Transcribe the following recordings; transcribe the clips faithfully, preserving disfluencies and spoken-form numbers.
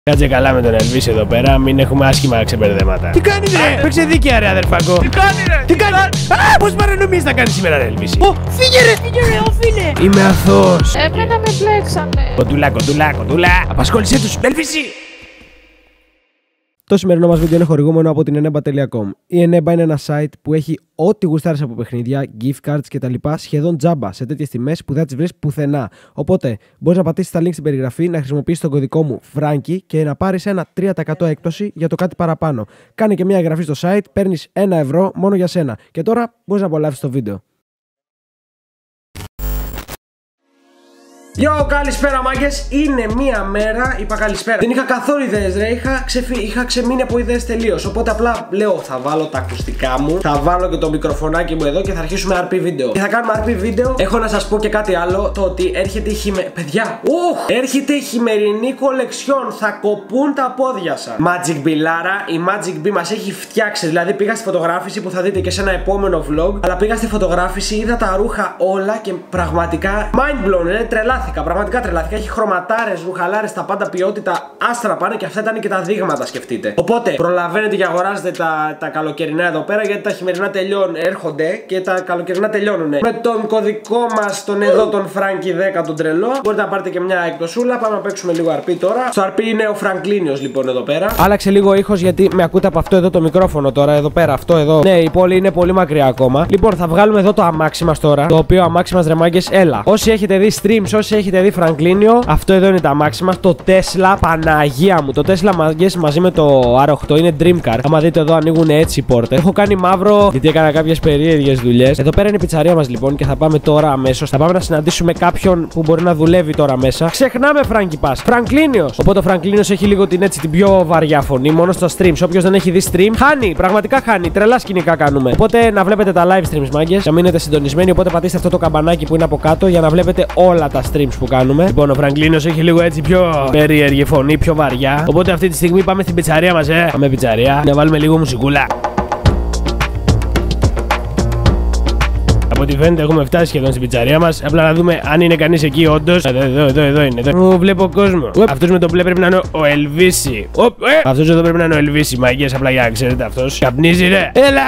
Κάτσε καλά με τον Ελβίση εδώ πέρα, μην έχουμε άσχημα ξεπερδέματα. Τι κάνεις ρε! Παίξε δίκαια ρε αδερφάκο! Τι κάνει ρε! Τι κάνει! Α! Πώς παρανομίες θα κάνεις σήμερα ρε Ελβίση! Ω! Φύγε ρε! Φύγε ρε, όφιλε! Είμαι αθώος! Εμένα με μπλέξανε! Κοντούλα, κοντούλα, κοντούλα! Απασχόλησέ τους! Ελβίση! Το σημερινό μας βίντεο είναι χορηγούμενο από την ενέμπα τελεία κομ. Η ενέμπα είναι ένα site που έχει ό,τι γουστάρεις από παιχνίδια, gift cards κτλ. Σχεδόν τζάμπα σε τέτοιες τιμές που δεν θα τις βρεις πουθενά. Οπότε μπορείς να πατήσεις τα link στην περιγραφή, να χρησιμοποιήσεις τον κωδικό μου Franky και να πάρεις ένα τρία τοις εκατό έκπτωση για το κάτι παραπάνω. Κάνε και μια εγγραφή στο site, παίρνεις ένα ευρώ μόνο για σένα. Και τώρα μπορείς να απολαύσεις το βίντεο. Yo, καλησπέρα μάγκες, είναι μία μέρα, είπα καλησπέρα. Δεν είχα καθόλου ιδέες ρε, είχα, ξεφυ... είχα ξεμείνει από ιδέες τελείως. Οπότε απλά λέω θα βάλω τα ακουστικά μου, θα βάλω και το μικροφωνάκι μου εδώ και θα αρχίσουμε αρ πι βίντεο. Και θα κάνουμε αρ πι βίντεο, έχω να σας πω και κάτι άλλο, το ότι έρχεται η χειμε... Παιδιά, ουχ, έρχεται η χειμερινή κολεξιόν, θα κοπούν τα πόδια σας. Magic Billara, η Magic Bee μας έχει φτιάξει, δηλαδή πήγα στη φωτογράφηση που θα δείτε και σε ένα επόμενο vlog. Αλλά πήγα στη φωτογράφηση, είδα τα ρούχα όλα και πραγματικά mind blown, είναι τρελά. Πραγματικά τρελάθηκα. Έχει χρωματάρες, ρουχαλάρες, τα πάντα ποιότητα άστρα πάνε και αυτά ήταν και τα δείγματα, σκεφτείτε. Οπότε προλαβαίνετε και αγοράζετε τα, τα καλοκαιρινά εδώ πέρα γιατί τα χειμερινά τελειώνουν, έρχονται και τα καλοκαιρινά τελειώνουν. Με τον κωδικό μας, τον εδώ, τον Franky δέκα, τον τρελό, μπορείτε να πάρετε και μια εκπτωσούλα. Πάμε να παίξουμε λίγο αρ πι τώρα. Στο αρ πι είναι ο Φραγκλίνιος λοιπόν εδώ πέρα. Άλλαξε λίγο ήχος γιατί με ακούτε από αυτό εδώ το μικρόφωνο τώρα, εδώ πέρα, αυτό εδώ. Ναι, η πόλη είναι πολύ μακριά ακόμα. Λοιπόν, θα βγάλουμε εδώ το αμάξι μας τώρα. Το οποίο αμάξι μας ρε μάγκες, έλα. Όσοι έχετε δει streams, όσοι έχετε δει Φραγκλίνιο, αυτό εδώ είναι τα αμάξι μας. Το Tesla, Παναγία μου. Το Tesla μάγκες μαζί με το αρ οκτώ είναι dream car. Άμα δείτε εδώ ανοίγουν έτσι οι πόρτες. Έχω κάνει μαύρο γιατί έκανα κάποιες περίεργες δουλειές. Εδώ πέρα είναι η πιτσαρία μας λοιπόν και θα πάμε τώρα αμέσως. Θα πάμε να συναντήσουμε κάποιον που μπορεί να δουλεύει τώρα μέσα. Ξεχνάμε Franky Pass. Φραγκλίνιος. Οπότε ο Φραγκλίνιος έχει λίγο την έτσι την πιο βαριά φωνή. Μόνο στα streams. Όποιος δεν έχει δει stream, χάνει. Πραγματικά χάνει. Τρελά σκηνικά κάνουμε. Οπότε να βλέπετε τα live streams μάγκες. Να μείνετε συντονισμένοι. Οπότε πατήστε αυτό το καμπανάκι που είναι από κάτω για να βλέπετε όλα τα streams που κάνουμε. Λοιπόν, ο Φραγκλίνος έχει λίγο έτσι πιο περίεργη φωνή, πιο βαριά. Οπότε αυτή τη στιγμή πάμε στην πιτσαρία μας, ε. Πάμε πιτσαρία. Να βάλουμε λίγο μουσικούλα. Από ό,τι φαίνεται έχουμε φτάσει σχεδόν στην πιτσαρία μας. Απλά να δούμε αν είναι κανείς εκεί όντως. Εδώ, εδώ, εδώ, εδώ είναι. Εδώ. Ου, βλέπω κόσμο. Αυτός με το μπλε πρέπει να είναι ο Ελβίση. Ε. Αυτός εδώ πρέπει να είναι ο Ελβίση. Μαγκές, απλά για να ξέρετε αυτός. Καπνίζει ρε. Έλα!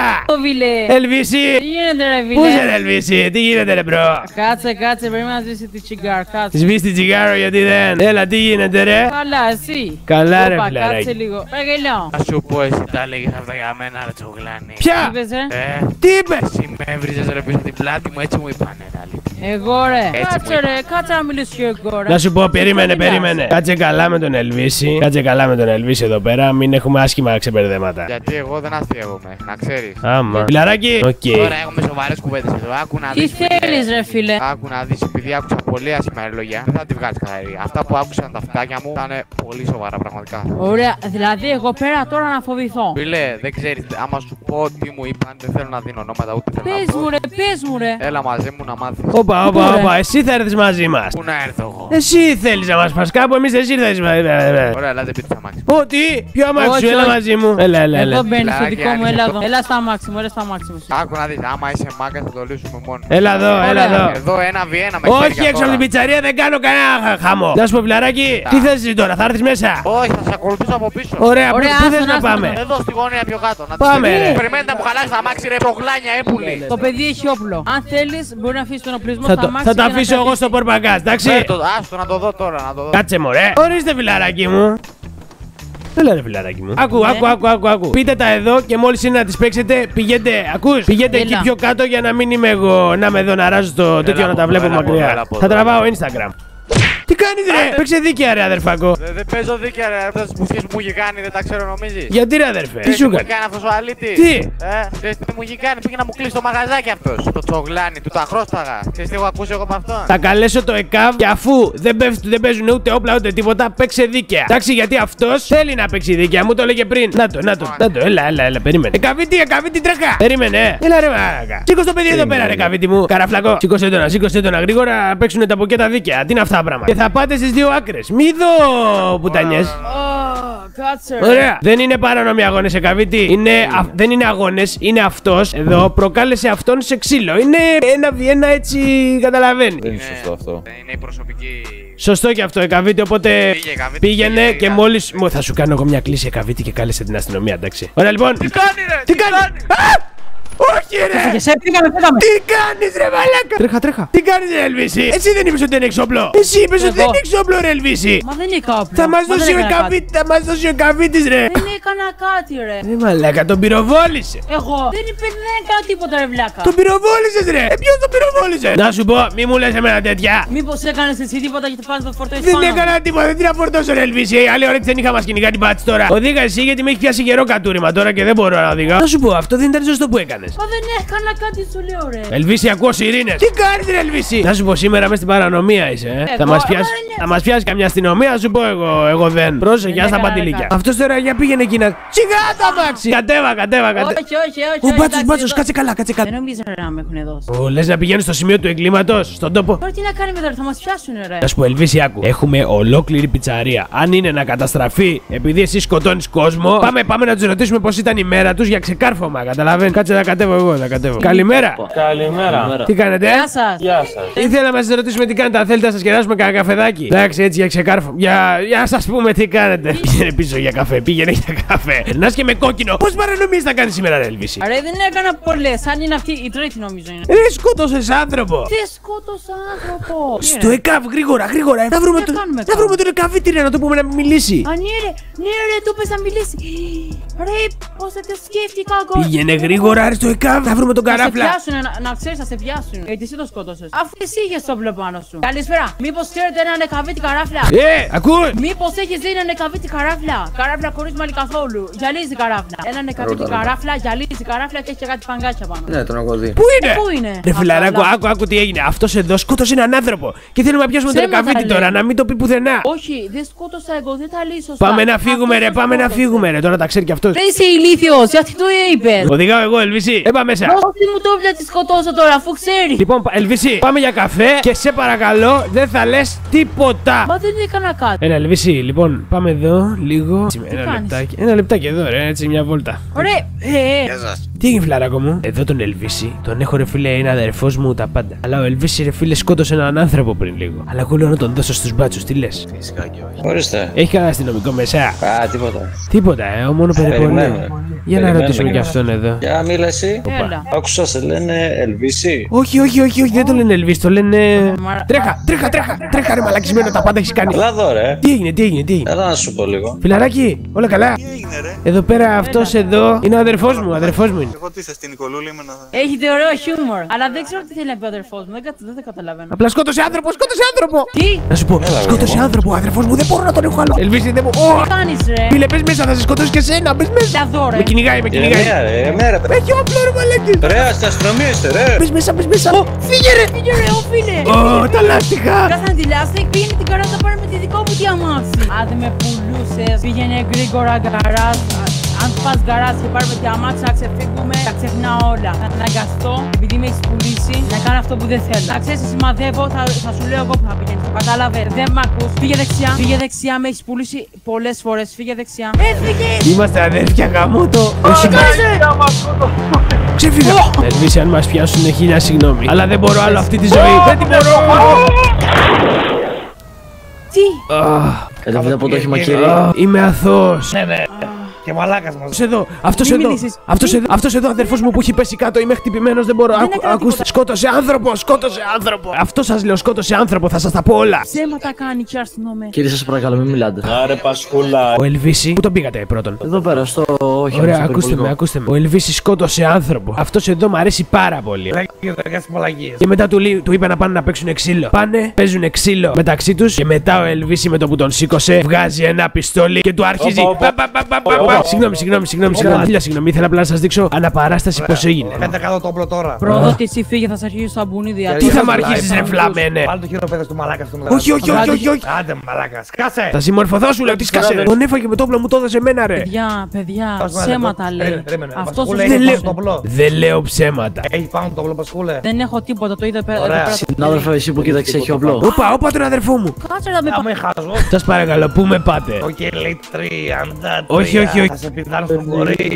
Ελβίση! Τι γίνεται ρε βίλε? Πού είσαι ρε Ελβίση? Τι γίνεται ρε μπρο? Κάτσε, κάτσε, πρέπει να σβήσει τη τσιγάρο. Κάτσε. Σβήσει τη τσιγάρο γιατί δεν. Έλα, τι γίνεται ρε? Καλά, εσύ. Καλά ρε φιλαράκι. Κάτσε λίγο. Παγελιό. Θα σου πω εσύ τα λέγες αυτά για μένα ρε τσογλάνη. Ποια? Τι είπες ρε? Ε, Τι είπες? εσύ με έβριζες ρε πίσω την πλάτη μου, έτσι μου είπανε ρε αλήθεια. Εγώ ρε. Έτσι Κάτσε ρε, κάτσε να μιλήσω και εγώ ρε. Να σου πω, περίμενε, περίμενε. Κάτσε καλά με τον Ελβίση. Κάτσε καλά με τον Ελβίση εδώ πέρα, μην έχουμε άσχημα ξεπερδέματα. Γιατί εγώ δεν αστείευομαι, να ξέρεις. Άμα. Φιλαράκι, οκ. Τώρα έχουμε σοβαρές κουβέντες εδώ. Άκου να Τι δεις. θέλεις ρε φίλε? Άκου να δεις, επειδή άκουσα πολύ άσχημα λόγια, δεν θα τη βγάλεις καθαρή. Αυτά που άκουσαν τα φτάκια μου ήταν πολύ σοβαρά πραγματικά. Ωραία, δηλαδή εγώ πέρα τώρα να φοβηθώ. Φίλε, δεν ξέρεις, άμα σου πω τι μου είπαν, δεν θέλω να δίνω ονόματα ούτε θέλω να Πες πω. μου ρε, πες μου ρε. Έλα μαζί μου να μάθεις. Όπα, όπα, όπα, εσύ θα έρθεις μαζί μας. Πού να έρθω εγώ? Εσύ θέλεις να μας πας κάπου, εμείς εσύ θα έρθεις μαζί. Ωραία, ελάτε πείτε στα μάξι. Ω, τι, ποιο αμάξι σου, Όχι, έλα όχι. μαζί μου. Έλα, έλα, Εδώ έλα. μπαίνεις στο Φιλαράκι, δικό μου, άνοιξε έλα το. εδώ. Έλα στα μάξι μου, έλα στα μάξι μου. Άκου να δεις, άμα είσαι μάγκας θα το λύσουμε μόνο. Έλα εδώ, έλα Ωραία. εδώ. Εδώ ένα βι ένα με Όχι, έξω από την πιτσαρία δεν κάνω κανένα χα- χαμό. Να σου πω, φιλαράκι, τι θες εσύ τώρα, θα έρθεις μέσα. Όχι, θα σε ακολουθήσω από πίσω. Ωραία, πού Ωραία, πού άστο, θες να άστο, πάμε. Εδώ στη γωνία πιο κάτω. Να Πάμε, τις- ρε. Περιμένετε να μου χαλάσει τα μάξι ρε προγλάνια έπουλη. Το παιδί έχει όπλο. Αν θέλεις μπορεί να αφήσει τον οπλισμό Θα στα το, μάξι. θα το και να αφήσω εγώ κρατήσεις. στο πορπαγκάζ, εντάξει. Ε, το- Άστο να το δω τώρα, να το δω. Κάτσε μωρέ. Ορίστε φιλαράκι μου. Έλα ρε φιλαράκι μου. Άκου, Ναι. άκου, άκου, άκου, άκου. Πείτε τα εδώ και μόλις είναι να τις παίξετε, πηγαίνετε. Ακούς, πηγαίνετε Έλα. εκεί πιο κάτω για να μην είμαι εγώ. Να είμαι εδώ να ράζω το τέτοιο να τα από βλέπω εδώ, έλα από εδώ, έλα μακριά. από Θα εδώ. τραβάω Instagram. Τι κάνεις ρε, παίξε δίκαια ρε αδερφάκο. Δεν δεν παίζω δίκαια ρε, αυτές τις μπουφιές που μου είχε κάνει δεν τα ξέρω νομίζεις. Γιατί ρε αδερφέ, τι Ξέρεις σου μου κάνει. έκανε αυτός ο αλήτης. Τι? Ε, ξέρεις τι μου είχε κάνει, πήγε να μου κλείσει το μαγαζάκι αυτός. Το τσογλάνι, του τα χρώσταγα. Ξέρεις τι έχω ακούσει εγώ από αυτόν. Θα καλέσω το ΕΚΑΒ και αφού δεν, πέφτουν, δεν παίζουν ούτε όπλα ούτε τίποτα, παίξε δίκαια. Εντάξει, γιατί αυτός θέλει να παίξει δίκαια, μου το έλεγε πριν. Να το, να το, να το, έλα, έλα, έλα, περίμενε. Εκαβίτη, εκαβίτη, τρέχα. Περίμενε, ε. Έλα ρε μάρακα. Σήκω το παιδί εδώ πέρα, ρε καβίτη μου. Καραφλακό. Σήκωσε το να, σήκωσε το να γρήγορα παίξουν τα ποκέτα δίκαια. Τι είναι αυτά τα πράγματα. Και θα πάτε στις δύο άκρες. Μη δω πουτανιές. Κάτσε ρε. Ωραία. Δεν είναι παράνομοι αγώνες, Εκαβίτη. Είναι, α, δεν είναι αγώνες, είναι αυτός εδώ. Προκάλεσε αυτόν σε ξύλο. Είναι ένα βιένα έτσι, καταλαβαίνει. Δεν είναι σωστό αυτό. Είναι η προσωπική. Σωστό και αυτό, Εκαβίτη. Οπότε Πήγε, Εκαβίτη, πήγαινε πήγε, και πήγε. μόλις. Μου θα σου κάνω εγώ μια κλίση, Εκαβίτη, και κάλεσε την αστυνομία, εντάξει. Ωραία, λοιπόν. Τι κάνει, ρε! Τι κάνει! Α! Όχι, ρε! Και σε πήγαμε, πήγαμε. Τι κάνεις, ρε μαλάκα! Τρέχα, τρέχα! Τι κάνεις, ρε Ελβίση! Εσύ δεν είπες ότι δεν έχεις όπλο! Εσύ είπες ότι Εγώ. δεν έχεις όπλο, ρε Ελβίση! Μα δεν είχα όπλο. Θα μας Μα δώσει δεν ο έκανα κάτι. Εκαβίτης, θα μας δώσει ο Εκαβίτης, ρε! Δεν έκανα κάτι, ρε. Ρε μαλάκα, τον πυροβόλησε! Εγώ δεν είπε, δεν έκανα τίποτα, ρε βλάκα. Τον πυροβόλησες, ρε! Ε, ποιος τον πυροβόλησε! Να σου πω, μη μου λες εμένα τέτοια! Μήπως έκανες εσύ τίποτα και το πας το φορτώσεις Δεν πάνω μου. έκανα τίποτα, δεν την αφορτώσω, ρε Ελβίση! Η άλλη ώρα δεν είχα μας κυνηγά την πάτση τώρα. Οδήγα εσύ γιατί με έχει πιάσει καιρό κατούριμα τώρα και δεν μπορώ να οδηγάω. Να σου πω, αυτό δεν ήταν σωστό που έκανες. Μα δεν έκανα κάτι, σου λέω, ρε. Ελβίση, ακούω σιρήνες. Τι κάνεις, ρε Ελβίση! Να σου πω, σήμερα μέσα στην παρανομία είσαι, ε. Θα Εγώ, μας πιάσει, άμα είναι- θα μας πιάσει καμιά αστυνομία, να σου πω εγώ, εγώ δεν. Πρόσεχε, Δεν ας τα έκανα, παντηλίκια. ρε, κάτι. Αυτός τώρα για πήγαινε εκεί να. Σιγά το αμάξι! Κατέβα, κατέβα, κατέβα. Όχι, όχι, όχι. Ο όχι, μπάτσος, εντάξει, μπάτσος, εδώ. κάτσε καλά, κάτσε καλά. Δεν νομίζω ρε, να με έχουν δώσει. Ω, λες να πηγαίνεις στο σημείο του εγκλήματος, στον τόπο. Τώρα τι να κάνουμε τώρα, θα μας πιάσουν, ρε. Να σου πω, Ελβίση, άκου. Έχουμε ολόκληρη πιτσαρία. Αν είναι να καταστραφεί επειδή εσύ σκοτώνεις κόσμο, πάμε, πάμε να τους ρωτήσουμε πώς ήταν η μέρα τους για ξεκάρφωμα. Καταλαβαίνεις. Κάτσε να κατέβω εγώ, θα κατέβω. Καλημέρα. Καλημέρα. Τι κάνετε, Γεια σας. Γεια σας. Ήθελα να σας ρωτήσουμε τι κάνετε. Αν θέλετε να σας κεράσουμε κανένα καφεδάκι. Εντάξει, έτσι για ξεκάρφωμα. Για, για να σας πούμε τι κάνετε. Πήγαινε πίσω για καφέ, πήγαινε για καφέ. Να και με κόκκινο. Πώς παρανομίες θα κάνεις σήμερα, ρε Ελβίση? Ρε, δεν έκανα πολλές. Αν είναι αυτή η τρίτη, νομίζω είναι. Ρε, σκότωσες άνθρωπο. Δεν σκότωσα άνθρωπο. Στο ΕΚΑΒ, γρήγορα, γρήγορα. ε. Να βρούμε, Τι τον, κάνουμε να τώρα? βρούμε τον Εκαβίτη, ρε, να το πούμε να μιλήσει. Α, ναι, ρε, ναι, ρε, του πες να μιλήσει. Ρε, πώς θα το σκέφτηκα εγώ. Πήγαινε γρήγορα, ρε, στο ΕΚΑΒ. Θα βρούμε τον Θα σε καράφλα. πιάσουνε, να, να ξέρεις, θα σε πιάσουν. Γιατί εσύ το σκότωσες. Αφού εσύ είχες το όπλο πάνω σου. Καλησπέρα. Μήπως ξέρετε έναν εκαβίτη καράφλα. Ε, ακούς. Μήπως έχεις δει έναν εκαβίτη καράφλα. Καράφλα χωρίς μαλλί καθόλου. Γυαλίζει καράφλα. Έναν εκαβίτη καράφλα, γυαλίζει καράφλα και έχει και κάτι παγκάκια πάνω. Ναι, τον έχω δει. Πού είναι? Πού είναι? Ρε φιλαράκο, Α, καλά. άκου, άκου τι έγινε. Αυτός εδώ σκότωσε έναν άνθρωπο. Και θέλουμε να πιάσουμε τον Ψέματα Εκαβίτη λέει. τώρα, να μην το πει πουθενά. Όχι, δεν σκότωσα εγώ, δεν τα λέει σωστά. Πάμε να φύγουμε, ρε, Αυτός πάμε να σκότωσε. φύγουμε, ρε. Τώρα τα ξέρει κι αυτός. Ρε, είσαι ηλίθιος, γιατί το είπες. Οδηγάω εγώ, Ελβίση. Έπα μέσα. Όχι μου το έπλα τη σκοτώσω τώρα, αφού ξέρει. Λοιπόν, πα- Ελβίση, πάμε για καφέ και σε παρακαλώ δεν θα λες τίποτα. Μα δεν έκανα κάτι. Ένα Ελβίση, λοιπόν, πάμε εδώ λίγο. Ένα κάνεις? λεπτάκι. Ένα λεπτάκι εδώ, ρε, έτσι μια βόλτα. Ωραία, ε, ε. Τι έγινε, φιλαράκο μου? Εδώ τον Ελβίση. Τον έχω, ρε φίλε, είναι αδερφός μου τα πάντα. Αλλά ο Ελβίση, ρε φίλε, σκότωσε έναν άνθρωπο πριν λίγο. Αλλά εγώ λέω να τον δώσω στους μπάτσους, τι λες? Φυσικά και όχι. Ορίστε. Έχει κανένα αστυνομικό μέσα? Α, τίποτα. Τίποτα, ε, μόνο περιπολεί. Περιμένουμε. Για να Περιμένουμε ρωτήσουμε και και μας. αυτόν εδώ. Για μίλα εσύ. Έλα. Άκουσα, σε λένε Ελβίση. Όχι, όχι, όχι, όχι, δεν το λένε Ελβίση, το λένε. Μα- Τρέχα, τρέχα, τρέχα, τρέχα, ρε μαλακισμένο, τα πάντα έχει κάνει. Έλα εδώ, ρε. Τι έγινε, τι έγινε, τι έγινε? Έλα να σου πω λίγο. Φιλαράκι, όλα καλά. Τι έγινε ρε, Εδώ πέρα αυτός εδώ είναι ο αδερφός μου, ο αδερφός μου είναι. εγώ τι θες την Νικολούλη με να... Έχετε ωραίο χιούμορ. Αλλά δεν ξέρω τι θέλει να πει ο αδερφός μου. Δεν, κα- δεν το καταλαβαίνω. Απλά σκότωσε άνθρωπο, σκότωσε άνθρωπο. Τι, Να σου πω, σκότωσε άνθρωπο, ο αδερφός μου, δεν μπορώ να τον έχω άλλο. Ελβίση, δεν μπορώ. τι κάνεις ρε. Φίλε, πες μέσα, θα σε σκοτώσει και εσένα, πες μέσα. Τα δω ρε. Με κυνηγάει, με κυνηγάει. Ηρεμία, ρε. Ηρεμία, ρε. Έχει όπλο, ρε μαλακής. Ρε, στην αστυνομία είστε, ρε. Πες μέσα, πες μέσα. Ω, φύγε ρε. Φύγε ρε, ω φίλε. Ω, τα λάστιχα. Κάθανε τη λάστη, πήγαινε την καράζ να πάρει με τη δικό μου τη αμάξι. Αν δεν με πουλούσες, πήγαινε γρήγορα γκαράζ. Αν πας γκαράζ και πάρουμε τη αμάξι, να ξεφύγουμε, τα ξεχνάω όλα. Θα αναγκαστώ, επειδή με έχεις πουλήσει, να κάνω αυτό που δεν θέλω. Να ξέρεις, σημαδεύω, θα, θα σου λέω εγώ που θα πηγαίνεις. Το κατάλαβες. Δεν μ' ακούς. Φύγε δεξιά, φύγε δεξιά, με έχεις πουλήσει πολλές φορές. Φύγε δεξιά. Έφυγε! Είμαστε αδέρφια γαμώτο. Όχι, ξεφύγα. Ελβίση, αν μας πιάσουν χίλια συγγνώμη. Αλλά δεν μπορώ άλλο αυτή τη ζωή. Δεν την μπορώ. Τι! Έλα, από το όχημα, κύριε. Α, Είμαι αθώος. Ναι, ναι. Και μαλάκας μας. Αυτός εδώ, αυτός Μην εδώ, μιλήσεις. αυτός εδώ, αυτός εδώ αδερφός μου που έχει πέσει κάτω, είμαι χτυπημένος, δεν μπορώ. Ακου- έκανα Ακούστε, τίποτα. σκότωσε άνθρωπο, σκότωσε άνθρωπο. Αυτό σας λέω, σκότωσε άνθρωπο, θα σας τα πω όλα. Ψέματα κάνει και αστυνομία. Κύριε, σας παρακαλώ, μην μιλάτε. Άρε Πασχούλα. Ο Ελβίση, πού τον πήγατε πρώτον? Εδώ πέρα, στο όχι. Ωραία, ακούστε με, ακούστε με. Ο Ελβίση σκότωσε άνθρωπο. Αυτός εδώ μου αρέσει πάρα πολύ. Λέγε το κάτι μαλακίες. Και μετά του, λεί- του είπα να πάνε να παίξουν ξύλο. Πάνε, παίζουν ξύλο μεταξύ τους. Και μετά ο Ελβίση με το που τον σήκωσε βγάζει ένα πιστόλι και του αρχίζει. Όπα, όπα. πα, πα, πα, πα, πα, πα, Συγγνώμη, συγγνώμη, συγγνώμη. Χίλια συγγνώμη. Ήθελα απλά να σας δείξω αναπαράσταση πώς έγινε. Κάντε κάτω το όπλο τώρα. Προδότηση φύγε, θα σε αρχίσει στα μπουνίδια. Τι θα μ' αρχίσεις ρε φλαμένε. Βάλτε το χειροπέδες του μαλάκα στον Όχι, όχι, όχι, όχι, όχι. Άντε μαλάκα, σκάσε. Θα συμμορφωθώ σου λέω, τι σκάσε. Τον έφαγε με το όπλο μου, το έδωσε εμένα ρε. Παιδιά, παιδιά, ψέματα λέει. Αυτό σου δεν λέει. Δεν λέω ψέματα. Έχει πάνω το όπλο, Πασχούλε. Δεν έχω τίποτα, το είδα πέρα. Συνάδελφε, εσύ που κοίταξε έχει όπλο. Όπα, όπα τον αδερφό μου. Κάτσε να με Θα με χάσω. Σας παρακαλώ, πού με πάτε. Οκ, λέει τριάντα. Όχι, όχι, όχι. Θα σε πηδάρω στο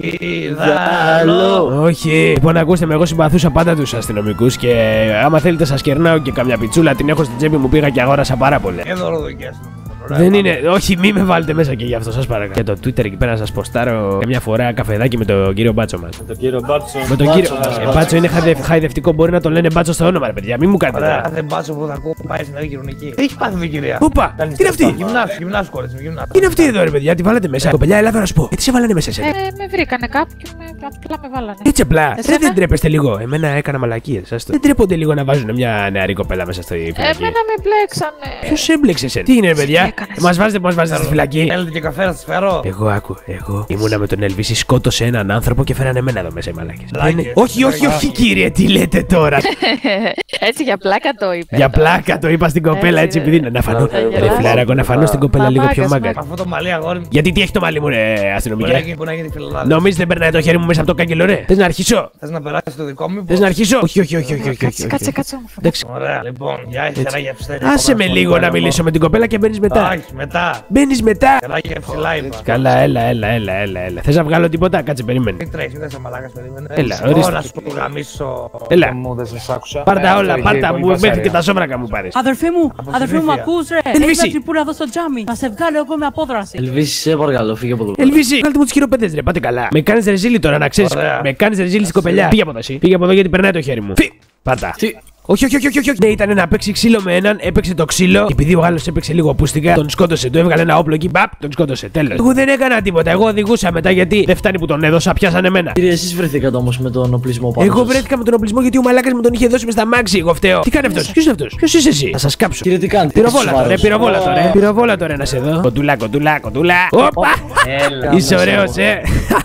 κορίδαλο. Όχι. Λοιπόν, ακούστε με, εγώ συμπαθούσα πάντα τους αστυνομικούς και άμα θέλετε σας κερνάω και καμιά πιτσούλα, την έχω στην τσέπη μου, πήγα και αγόρασα πάρα πολλά. Και δωροδοκιές. Δεν είναι, όχι, μη με βάλετε μέσα και γι' αυτό σας παρακαλώ. Και το Twitter εκεί πέρα να σας ποστάρω μια φορά καφεδάκι με τον κύριο Μπάτσο μας. Με τον κύριο Μπάτσο. Με τον κύριο ε, Μπάτσο είναι χαϊδευ, χαϊδευτικό, μπορεί να τον λένε Μπάτσο στο όνομα, ρε παιδιά, μην μου κάνετε Ωραία, τώρα. κάθε μπάτσο που θα ακούω πάει στην άλλη κοινωνική. Έχει πάθει με κυρία. Όπα, τι είναι αυτή. Γυμνάσου, γυμνάσου, κορίτσι μου, γυμνάσου. Τι είναι αυτή εδώ, ρε παιδιά, τη βάλατε μέσα. Κοπελιά, Ελλάδα να σου πω. Ε, τι σε βάλανε μέσα εσένα. Ε, με βρήκανε κάποιοι και με, απλά με βάλανε. Έτσι απλά. Εσένα? Ρε, δεν τρέπεστε λίγο. Εμένα έκανα μαλακίες. Δεν τρέπονται λίγο να βάζουν μια νεαρή κοπέλα μέσα στο φυλακή. Εμένα με μπλέξανε. Ποιο έμπλεξε εσένα. Τι είναι, ρε παιδιά. Μα βάζετε, μα βάζετε στη φυλακή. Θέλετε και καφέ να σας φέρω. Εγώ άκου, εγώ ήμουνα με τον Ελβίση, σκότωσε έναν άνθρωπο και φέρανε εμένα εδώ μέσα οι μαλάκες. Μαλάκες. Δεν είναι- Όχι, όχι, όχι, κύριε, τι λέτε τώρα. Έτσι για πλάκα το είπε. Για πλάκα το είπα στην κοπέλα έτσι, επειδή είναι να φανώ. Ρε φιλάρακο, να φανώ στην κοπέλα λίγο πιο Μαλάκας, μάγκα. Με αυτό το μαλλί αγόρι μου. Γιατί τι έχει το μαλλί μου, ρε αστυνομικέ. Μπορεί που να γίνει φιλοδάδη. Νομίζετε δεν περνάει το χέρι μου μέσα από το κάγκελο, ρε. Θε να αρχίσω. Θες να περάσεις το δικό μου. Θε να αρχίσω. Όχι, όχι, όχι, όχι. όχι, Κάτσε, όχι. κάτσε, κάτσε. μου. Εντάξει. Ωραία, λοιπόν, για ύστερα για ψηλά. Άσε με λίγο να μιλήσω με την κοπέλα και μπαίνει μετά. Όχι, μετά. Μπαίνει μετά. Καλά για ψηλά είπα. Καλά, έλα, έλα, έλα, έλα, έλα. Θε να βγάλω τίποτα, κάτσε, περίμενε. Τι τρέχει, δεν σε μαλάκας περίμενε. Έλα, Ω, ορίστε. να σου γαμίσω. Έλα. Μου δεν σας άκουσα. Πάρτα όλα, Ε, πάρτα πολύ μου, βασάρια. μέχρι και τα σόβρακα μου πάρει. Αδερφή μου, αδερφή μου, συνήθεια. ακούς ρε. Ελβίση. Έχει μια τρυπούλα εδώ στο τζάμι. Θα σε βγάλω εγώ με απόδραση. Ελβίση, σε παρακαλώ, φύγε από εδώ. Ελβίση, κάλτε μου του χειροπέδε, ρε, πάτε καλά. Με κάνει ρεζίλι τώρα να ξέρει. Ωραία. Με κάνει ρεζίλι στην κοπελιά. Πήγε από εδώ, εσύ. Πήγε από εδώ γιατί περνάει το χέρι μου. Φι! Πάτα. Τι. Όχι, όχι, όχι, όχι, όχι. Ναι, ήταν να παίξει ξύλο με έναν, έπαιξε το ξύλο. Και επειδή ο άλλο έπαιξε λίγο πούστικα, τον σκότωσε. Του έβγαλε ένα όπλο εκεί, μπαπ, τον σκότωσε. Τέλο. Εγώ δεν έκανα τίποτα. Εγώ οδηγούσα μετά γιατί δεν φτάνει που τον έδωσα, πιάσανε εμένα. Κύριε, εσείς βρεθήκατε όμως με τον οπλισμό πάνω Εγώ σας. βρέθηκα με τον οπλισμό γιατί ο μαλάκα μου τον είχε δώσει με στα μάξι. Εγώ φταίω. Τι κάνει αυτό, ποιο είναι αυτό, ποιο είσαι εσύ. Θα σα κάψω. Κύριε, τι κάνετε. Πυροβόλα τώρα, Σοβαρός. πυροβόλα τώρα. Πυροβόλα τώρα να σε δω. Κοντουλά, κοντουλά, κοντουλά. Όπα! Έλα. Είσαι ωραίο, ε.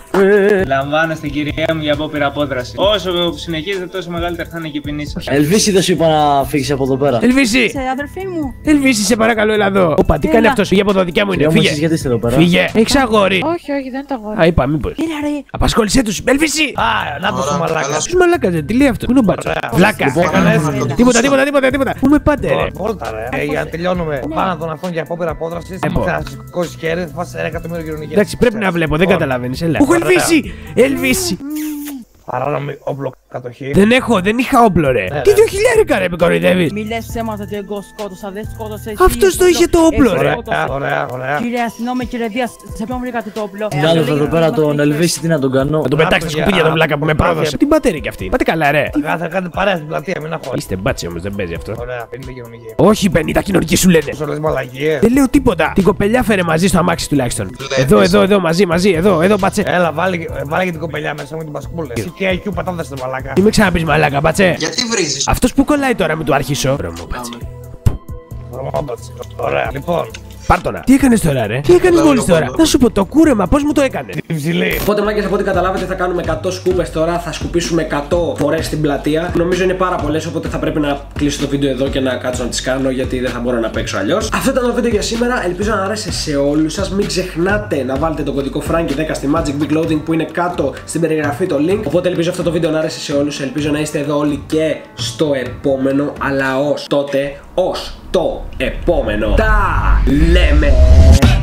Λαμβάνω στην κυρία μου για απόπειρα απόδραση. Όσο συνεχίζετε, τόσο μεγαλύτερη θα είναι και η ποινή σας. Ελβίση, δεν σου είπα να φύγεις από εδώ πέρα. Ελβίση! Σε αδερφή μου. Ελβίση, σε παρακαλώ, έλα εδώ. Όπα, τι Έλα. κάνει αυτό, φύγε από εδώ, δικιά μου είναι. Κυρία μου, εσείς Φύγε. γιατί είστε εδώ πέρα. Φύγε. Έχει αγόρι. Όχι, όχι, δεν τα αγόρι. Α, είπα, μήπω. Έλα ρε. Απασχόλησέ του. Ελβίση! Α, να το σου μαλάκα. Του μαλάκα, τι λέει αυτό. Πού είναι ο μπάτσο. Ωραία. Βλάκα. Έκανες. Τίποτα, τίποτα, τίποτα, τίποτα. Πού με πάτε, ρε. Βόλτα ρε. Ε, Για να τελειώνουμε. Πάνω τον αυτόν για απόπειρα απόδραση. Ε, πω. Θα σηκώσει χέρι, θα φας ένα εκατομμύριο κοινωνική. Εντάξει, πρέπει να βλέπω, δεν καταλαβαίνει. Έλα. Έχω Ωραία. Ελβίση! Ελβίση! Παράνομη όπλο κατοχή. Δεν έχω, δεν είχα όπλο, ρε. Ναι, Τι ρε. δύο χιλιάρικα, ρε, με κοροϊδεύει. Μη λες ψέματα ότι εγώ σκότωσα, δεν σκότωσα εσύ. Αυτός το είχε το όπλο, Εσύ ρε. σκότωσες. Ωραία, ωραία, ωραία. Κύριε αστυνόμη, κύριε Δίας, σε ποιον βρήκατε το όπλο. Συνάδελφε, εδώ πέρα τον Ελβίση, τι να τον κάνω. Να τον πετάξει τα παιδιά. σκουπίδια τον βλάκα που με πρόδωσε. Τι πατέρι κι αυτή. Πάτε καλά, ρε. Θα κάνετε παρέα στην πλατεία, μην αγχώνει. Είστε μπάτσι όμω, δεν παίζει αυτό. Ωραία, πενήντα κοινωνική. Όχι, πενήντα κοινωνικοί σου λένε. Όσο λες μαλακίες. Δεν λέω τίποτα. Την κοπελιά φέρε μαζί στο αμάξι τουλάχιστον. Εδώ, εδώ, εδώ, μαζί, μαζί, εδώ, εδώ, μπάτσε. Έλα, βάλε, βάλε και την κοπελιά μέσα μου την πασκούλα. Εσύ και άι κιου πατάτε στην μαλάκα. Τι με ξαναπεί μαλάκα, μπάτσε. Γιατί βρίζεις? Αυτό που κολλάει τώρα, μην του αρχίσω. Ρωμό, μπάτσε. Ρωμόμπατς. Ωραία, λοιπόν. Πάρτονα. Τι έκανε τώρα, ρε. Τι έκανε μόλι τώρα. Θα σου πω το κούρεμα, πώ μου το έκανε. Την ψηλή. Οπότε, μάγκες, από ό,τι καταλάβετε, θα κάνουμε εκατό σκούπες τώρα. Θα σκουπίσουμε εκατό φορές στην πλατεία. Νομίζω είναι πάρα πολλές, οπότε θα πρέπει να κλείσω το βίντεο εδώ και να κάτσω να τις κάνω, γιατί δεν θα μπορώ να παίξω αλλιώς. Αυτό ήταν το βίντεο για σήμερα. Ελπίζω να άρεσε σε όλους σας. Μην ξεχνάτε να βάλετε το κωδικό Frankie δέκα στη Magic Big Loading που είναι κάτω στην περιγραφή το link. Οπότε ελπίζω αυτό το βίντεο να άρεσε σε όλους. Ελπίζω να είστε εδώ όλοι και στο επόμενο. Αλλά ως τότε, ως το επόμενο. Τα λέμε!